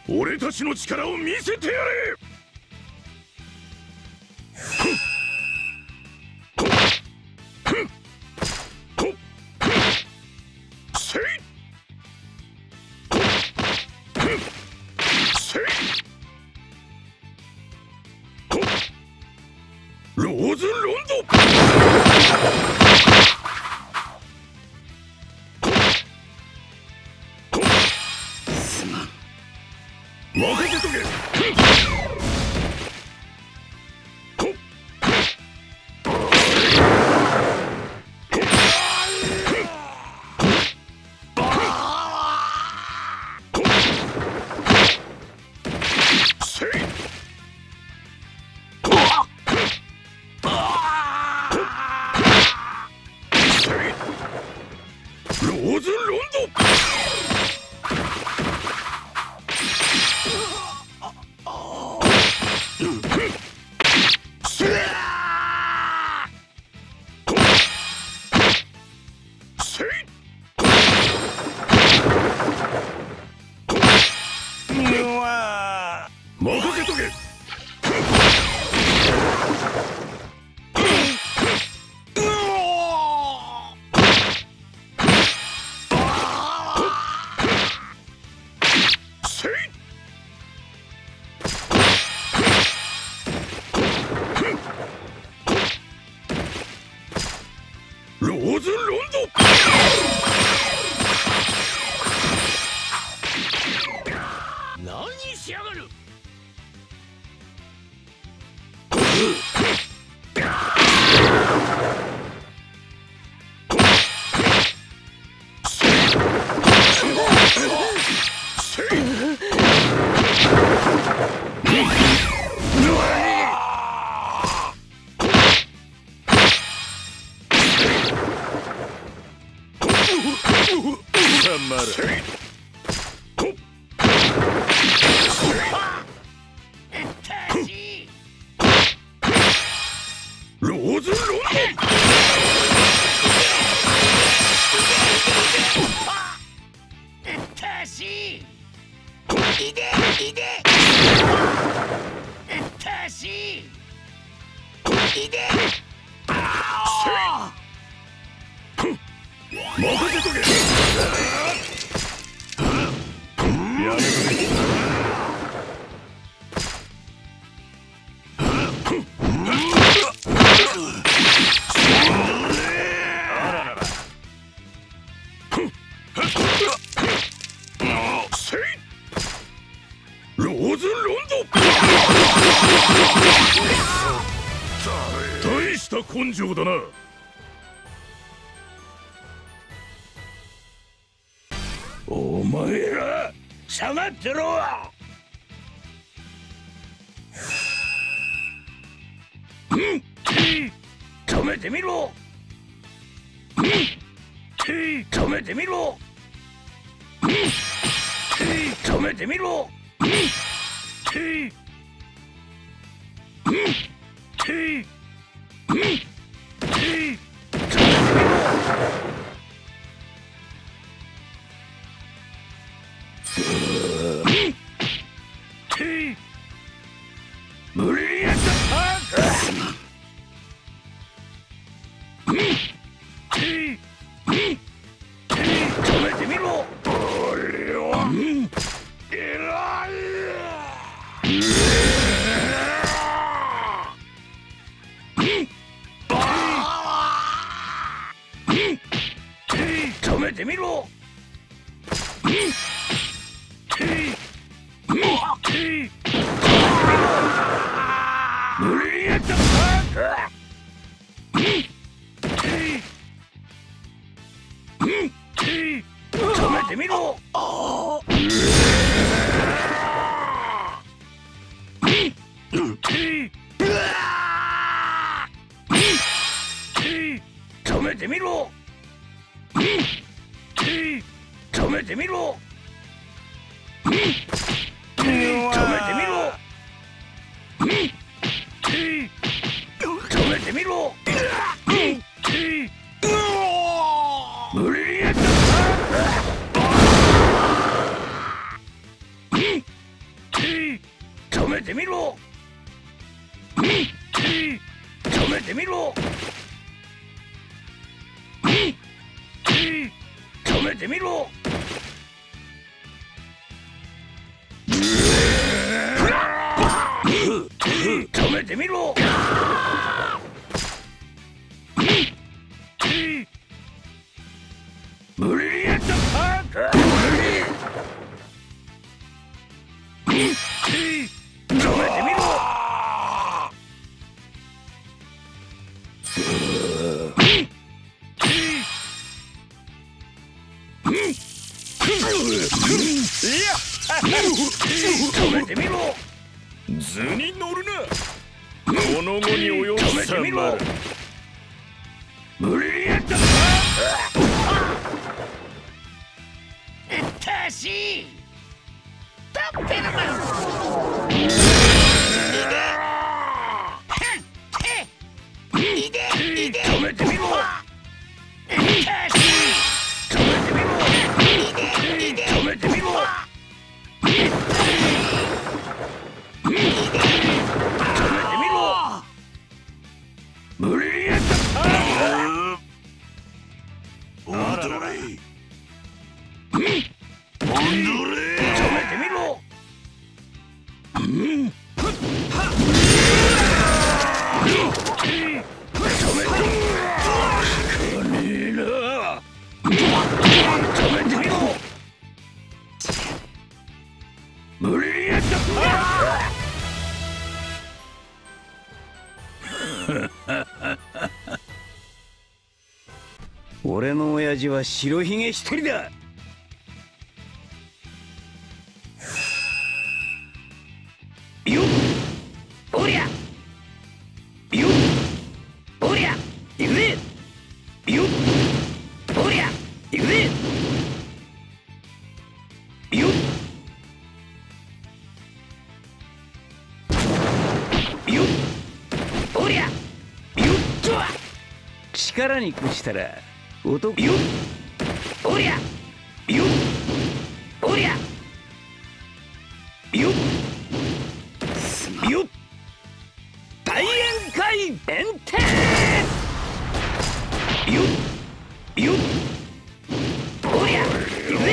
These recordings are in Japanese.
俺たちの力を見せてやれ。ローズロンド。すまん。任せとけ。ローズロンド。任せとけ。ローズロンド。何しやがる。ローズロンド。任せとけ。やめとけ。ローズロンド。大した根性だな。お前ら下がってろ。止めてみろ。止めてみろ。止めてみろ。ブリリアントパーク。止めてみろ。俺は偉い。止めてみろ。ブリリアントパーク。止めてみろ。止めてみろ。止めてみろ。止めてみろ。止めてみろ。ブリリアントパーク。 てみろ。止めてみろ。止めてみろ。止めてみろ。ブリリアントパーク。止めてみろ。止めてみろ。 図に乗るな。この後に及ぶさま。 ブリリアントパーク。うっとうしい。トッペルマン。止めてみろ。止めてみろ。ブリリアントパーク。 あららら。 止めてみろ。ブリリアントパーク。俺の親父は白ひげ一人だ。よっおりゃよっおりゃ行くぜ。よっおりゃ行くぜ。よっよっおりゃよっとは力に屈したら男よっおりゃよっおりゃよっよっ大宴会弁天よっよっおりゃ行くぜ。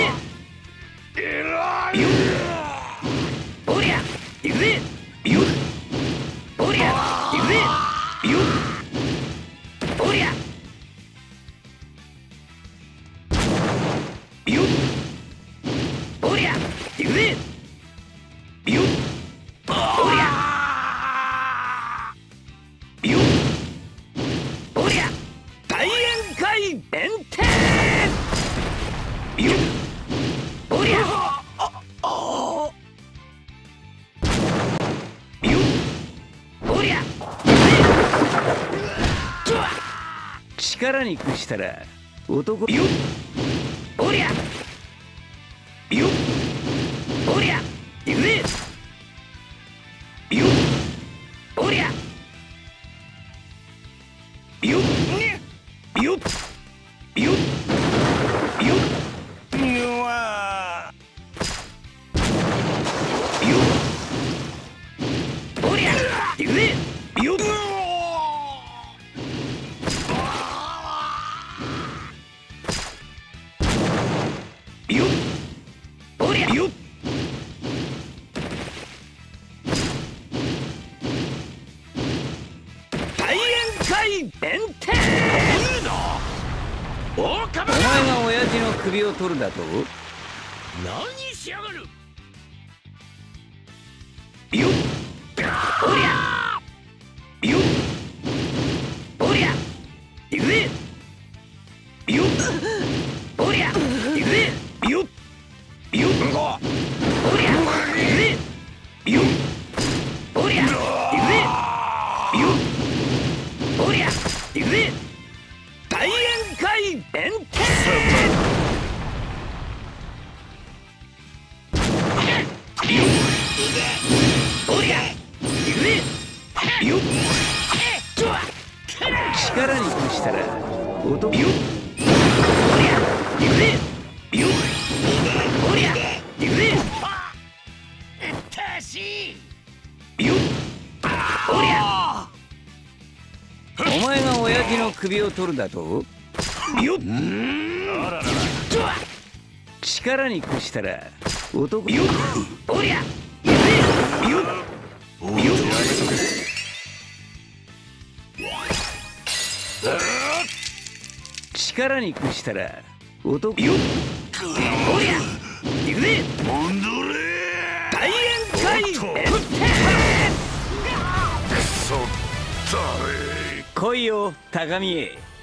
よっおりゃ行くぜ。よっおりゃ行くぜ。よっおりゃよっおりゃ行くぜ。よっおりゃよっおりゃ大宴会弁天よっおりゃよっおりゃ力に屈したら男よっおりゃよっおりゃ行くぜ。よっおりゃよっよっよっよっうわよっおりゃ行くぜ。よっよっおりゃよっ大宴会弁天。お前が親父の首を取るだと。 何しやがる。 よっおりゃよっおりゃ行くぜ。よっおりゃ行くぜ。よっよっおりゃ行くぜ。よっおりゃ行くぜ。よっおりゃ行くぜ。大宴会弁天よっおりゃ行くぜ。よっ力に屈したら男よっおりゃ行くぜ。よっおりゃ行くぜ。うっとうしい。 首を取るだと。よっ、 あららら。 力に屈したら男。 よっ、 おりゃ、よっ、 おい、やめとけ。 力に屈したら男。よっ、おりゃ、行くぜ。 モンドレ大宴会。 くそったれ。 来いよ高見へ。